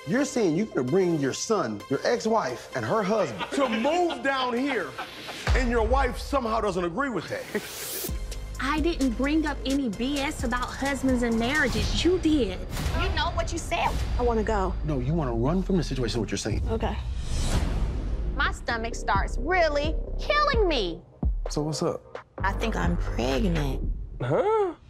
You're saying you're gonna bring your son, your ex-wife, and her husband to move down here, and your wife somehow doesn't agree with that. I didn't bring up any BS about husbands and marriages. You did. You know what you said. I want to go. No, you want to run from the situation, what you're saying. Okay. My stomach starts really killing me. So what's up? I think I'm pregnant. Huh?